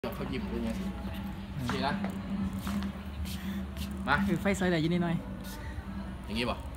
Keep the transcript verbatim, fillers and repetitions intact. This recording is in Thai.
เขายิ้มด้วยไงนี่นะมาคือไฟซอยไหนยินดีหน่อยอย่างงี้ป่ะ